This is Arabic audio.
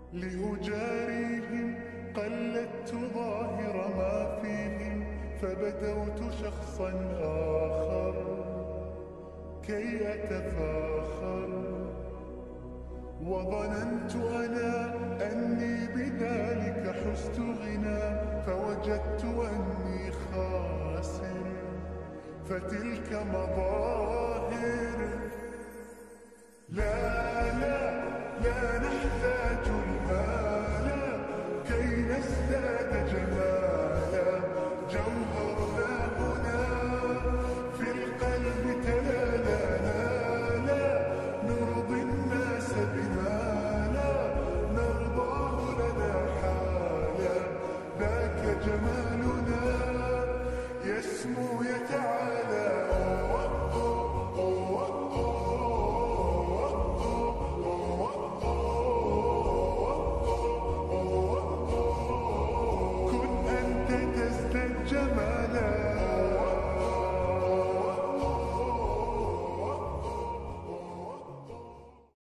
لأجاريهم قلدت ظاهر ما فيهم، فبدوت شخصا آخر كي أتفاخر، وظننت أنا أني بذلك حزت غنى، فوجدت أني خاسر، فتلك مظاهر. لا لا لا نحتاج المال كي نزداد